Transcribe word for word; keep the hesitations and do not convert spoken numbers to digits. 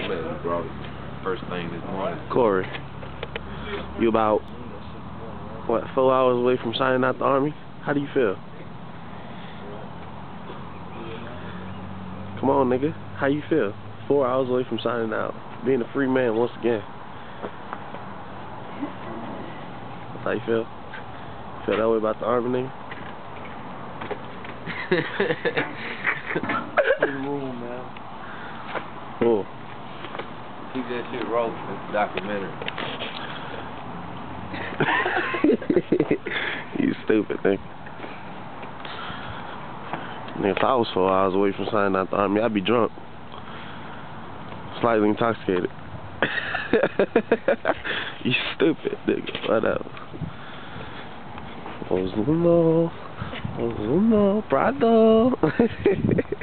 met you, bro. First thing this morning. Corey, you about, what, four hours away from signing out the Army? How do you feel? Come on, nigga. How you feel? Four hours away from signing out. Being a free man once again. That's how you feel? Feel that way about the Army, nigga? room, man. Cool. Keep that shit rolling. It's a documentary. You stupid, nigga. Nigga, if I was four hours away from signing out the Army, I'd be drunk. Slightly intoxicated. You stupid, nigga. Whatever. Ozuno. Ozuno. Prado.